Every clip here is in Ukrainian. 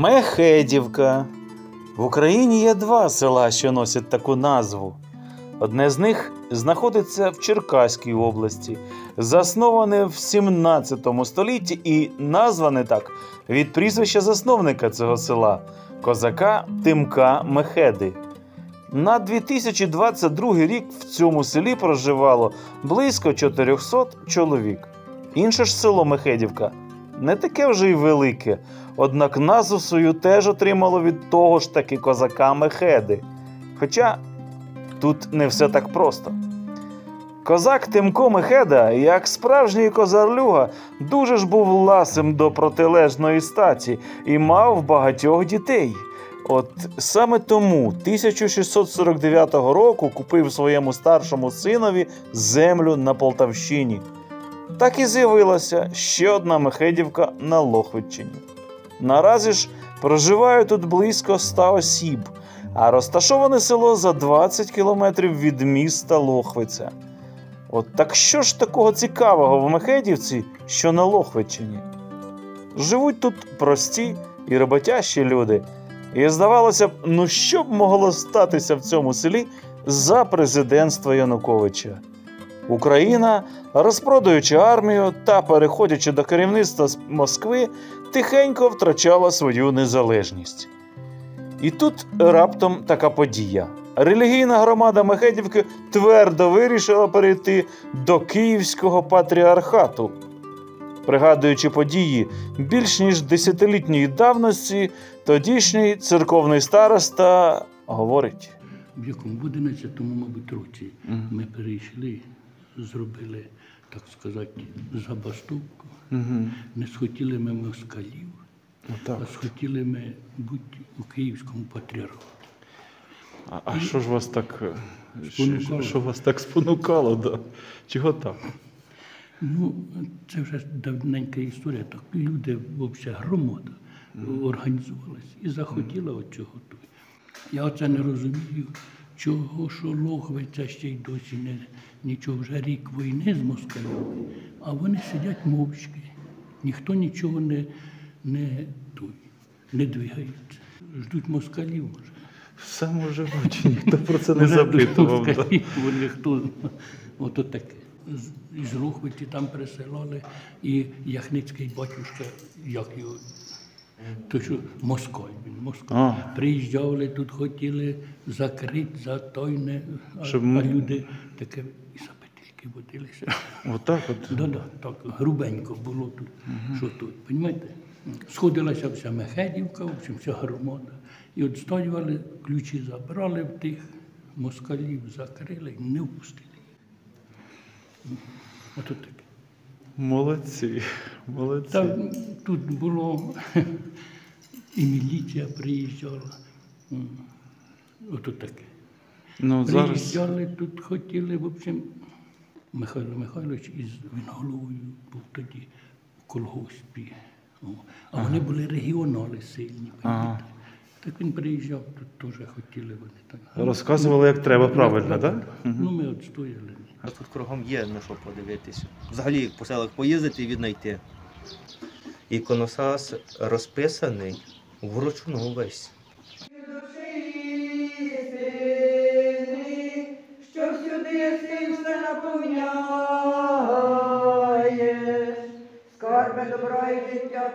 Мехедівка. В Україні є два села, що носять таку назву. Одне з них знаходиться в Черкаській області, засноване в 17 столітті і назване так від прізвища засновника цього села – козака Тимка Мехеди. На 2022 рік в цьому селі проживало близько 400 чоловік. Інше ж село Мехедівка не таке вже й велике, однак назву свою теж отримало від того ж таки козака Мехеди. Хоча тут не все так просто. Козак Тимко Мехеда, як справжній козарлюга, дуже ж був ласим до протилежної статі і мав багатьох дітей. От саме тому 1649 року купив своєму старшому синові землю на Полтавщині. Так і з'явилася ще одна Мехедівка на Лохвиччині. Наразі ж проживає тут близько 100 осіб, а розташоване село за 20 кілометрів від міста Лохвиця. От так що ж такого цікавого в Мехедівці, що на Лохвиччині? Живуть тут прості і роботящі люди. І здавалося б, ну що б могло статися в цьому селі за президентства Януковича? Україна, розпродаючи армію та переходячи до керівництва з Москви, тихенько втрачала свою незалежність. І тут раптом така подія. Релігійна громада Мехедівки твердо вирішила перейти до Київського патріархату. Пригадуючи події більш ніж десятилітньої давності, тодішній церковний староста говорить. В якому в 11-му, мабуть, році ми перейшли, зробили, так сказати, забастовку. Не схотіли ми москалів, а схотіли ми бути у Київському патріархаті. А що ж вас так спонукало? Да? Чого так? Ну, це вже давненька історія. Так люди, взагалі, громада організувалась і захотіла от чого тут. Я оце не розумію, чого, що Лохвиця ще й досі нічого, вже рік війни з москалями, а вони сидять мовчки. Ніхто нічого не двигається. Ждуть москалів, може. Все може бути, ніхто про це не запитував. Вони хто, ото таке. Із Лохвиці там переселали, і Яхницький батюшка, як його, то що москаль. Приїжджали, тут хотіли закрити, затойне, а люди таке і за петельки водилися. Отак от? Так, грубенько було тут, що тут, розумієте? Сходилася вся Мехедівка, в общем, вся громада. І от стоювали, ключі забрали в тих, москалів закрили і не впустили. Ото таке. Молодці. Та, тут було, і міліція приїжджала. Ото таке. Приїжджали, тут хотіли, в общем, Михайло Михайлович він головою був тоді в колгоспі. А вони були регіонали сильні. Так він приїжджав, тут теж хотіли вони так. Розказували, як треба правильно, так? Ну, ми от стояли. А тут кругом є на що подивитися. Взагалі по селах поїздити і віднайти. Іконостас розписаний вручну весь. Що сюди все наповняє, скарби добра і життя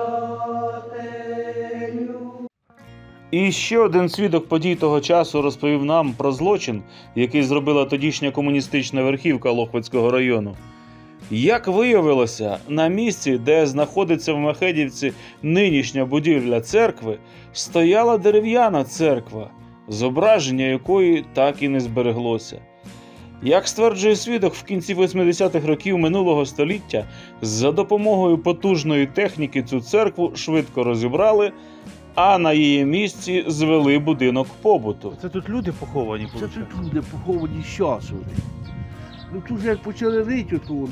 подателю. І ще один свідок подій того часу розповів нам про злочин, який зробила тодішня комуністична верхівка Лохвицького району. Як виявилося, на місці, де знаходиться в Мехедівці нинішня будівля церкви, стояла дерев'яна церква, зображення якої так і не збереглося. Як стверджує свідок, в кінці 80-х років минулого століття за допомогою потужної техніки цю церкву швидко розібрали, а на її місці звели будинок побуту. Це тут люди поховані, виходить? Це тут люди поховані з часу. Ну тут як почали рити воду,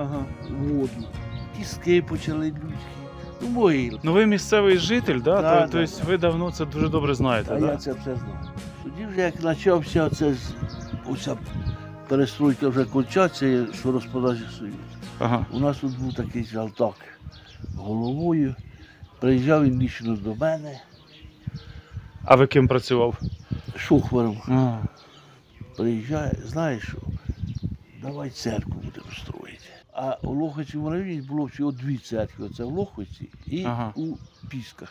тіски почали людські, ну могили. Ну ви місцевий житель, да? Да, Тобто ви давно це дуже добре знаєте, А да? я це все знаю. Тоді вже як почався оця перестройка вже кончатися, що розпродажі Союзу. У нас тут був такий жалтак головою, Приїжджав він лічно до мене, А ви ким працював? шухвером. Приїжджає, знаєш що, давай церкву будемо строїти. А у Лохвицькому районі було всього 2 церкви. Це в Лохвиці і у Пісках.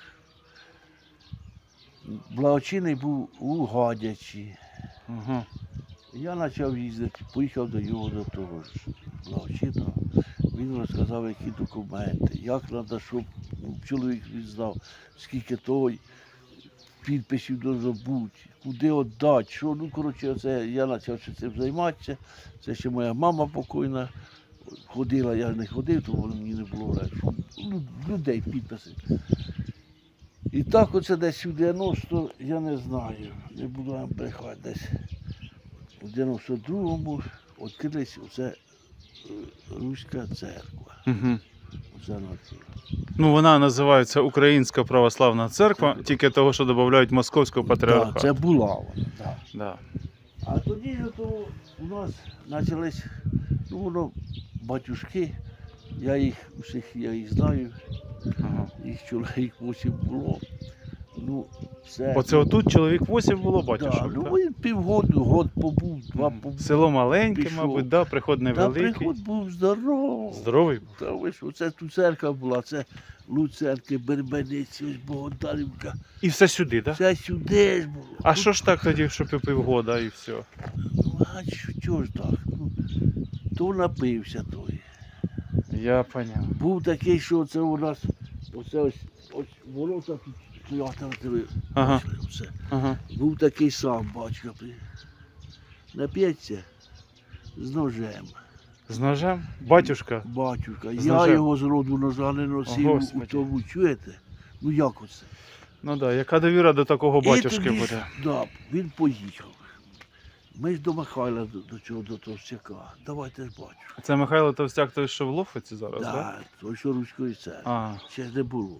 Благочинний був у Гадячі. Я почав їздити, поїхав до його, до того ж благочинного. Він розказав, які документи, як треба, щоб чоловік відзнав, скільки той підписів должно бути, куди віддати, що. Ну, коротше, це я почав цим займатися. Це ще моя мама покойна ходила, я не ходив, тому мені не було легше. Людей підписи. І так оце десь у 90, я не знаю, не буду вам брехати, десь у 92-му відкрилась оце Руська церква. Оце Ну, вона називається Українська Православна Церква, тільки того, що додають Московського патріархату. Так, це була вона, так. Да. А тоді у нас почались, ну, воно, батюшки, я їх знаю, їх чоловік 8 було. Ну, це... Оце отут чоловік 8 було батюшок, Да, ну, так? він півгоду, год побув, 2 побув. Село маленьке, Пішов. мабуть, да? Приход Та невеликий. приход був здоровий. Здоровий був? Та ви що, це тут церква була, це Луцерки, Бербениці, ось Богодарівка. І все сюди, так? Да? Це сюди ж було. А що ж так тоді, що півгода і все? Ну, а чого ж так? Ну, то напився той. Я поняв. Був такий, що це у нас, оце ось ворота тут стояли, Ага. оце. Ага. Був такий сам батько. Нап'ється з ножем. З ножем? Батюшка? Батюшка. З Я ножем? його з роду ножа не носив О, у Господи. тому, чуєте? Ну як оце? Ну так, да. Яка довіра до такого батюшки І тоді ж, буде? Да, він поїхав. Ми ж до Михайла, до цього, до Товстяка. Давайте ж батюшка. Це Михайло Товстяк, той, що в Лохвиці зараз, так? Так, той, що Руської церкви. А, Ще ж не було.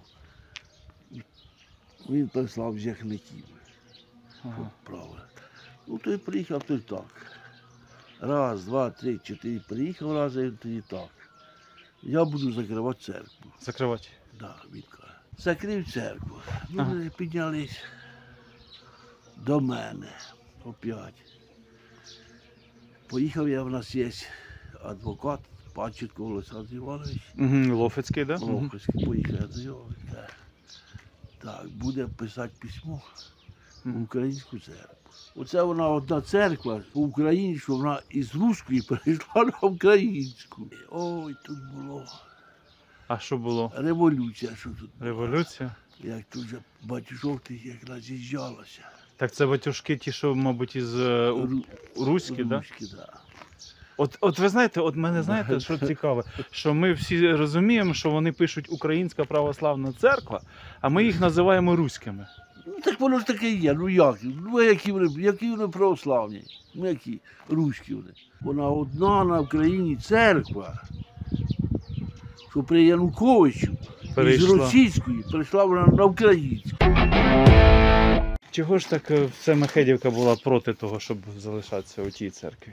Він прислав зяхників. ага. Правильно. Ну, той приїхав, той так. Раз, два, три, чотири. Приїхав раз, і тоді так. Я буду закривати церкву. Закривати. Да, він каже. Закрив церкву. Ну, Ага. вони піднялись до мене опять. Поїхав я, в нас є адвокат, Панченко Олександр Іванович. Угу, Лохвицький, так? Да? Мгм. Лохвицький, поїхав я до нього. Він каже, так, буде писати письмо в українську церкву. Оце вона одна церква по Україні, що вона із руської перейшла на українську. Ой, тут було А що було? революція, що тут. Революція? Як тут же батюшок тих як роз'їжджалося. Так це батюшки ті, що, мабуть, із Руські, так? Да? Руські, да. От ви знаєте, от мене знаєте, що цікаве, що ми всі розуміємо, що вони пишуть Українська Православна Церква, а ми їх називаємо руськими. Ну так воно ж таке є, ну як? Ну які вони православні, ну які руські вони. Вона одна на Україні церква, що при Януковичу з Перейшла. російської перейшла вона на українську. Чого ж так вся Мехедівка була проти того, щоб залишатися у тій церкві?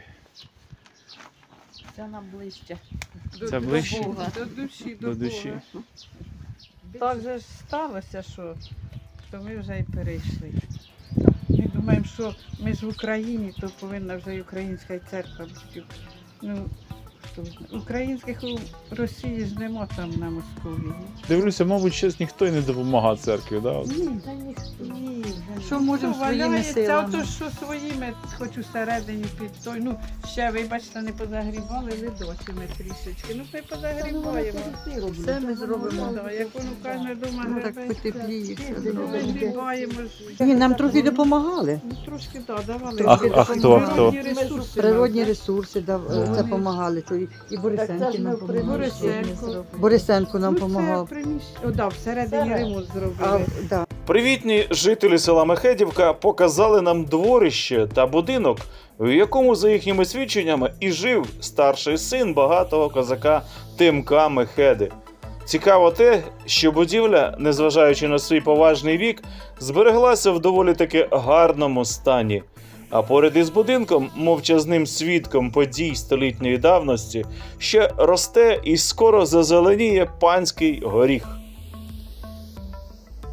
Це нам ближче. Це ближче? Бога. До душі, До душі. Так же ж сталося, що ми вже і перейшли. Ми думаємо, що ми ж в Україні, то повинна вже і українська церква бути. Ну, українських у Росії ж нема там на Московії. Дивлюся, мабуть, щось ніхто й не допомагає церкві, да? Ні, Що можемо своїми валяється, силами? ото що своїми, хоч усередині під той. Ну, ще, вибачте, не позагрібали ледочими трішечки. Ну, ми позагрібаємо. Все ми зробимо. Да, як воно каже, дома Ну так грибе, потепліє. вигрібаємо ж. Ні, нам трохи допомагали. Ну, трошки, так, давали. А хто? Природні ресурси. Природні ресурси це допомагали. І Борисенко нам допомагав. Борисенко нам допомагав. О, да, всередині ремонт зробили. Да. Привітні жителі села Мехедівка показали нам дворище та будинок, в якому, за їхніми свідченнями, і жив старший син багатого козака Тимка Мехеди. Цікаво те, що будівля, незважаючи на свій поважний вік, збереглася в доволі таки гарному стані. А поряд із будинком, мовчазним свідком подій столітньої давності, ще росте і скоро зазеленіє панський горіх.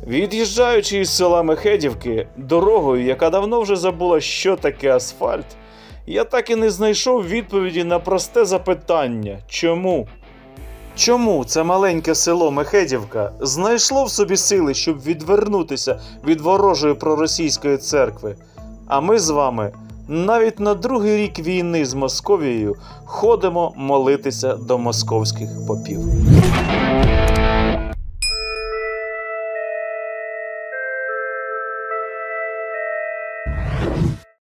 Від'їжджаючи із села Мехедівки дорогою, яка давно вже забула, що таке асфальт, я так і не знайшов відповіді на просте запитання – чому? Чому це маленьке село Мехедівка знайшло в собі сили, щоб відвернутися від ворожої проросійської церкви? А ми з вами навіть на другий рік війни з Московією ходимо молитися до московських попів.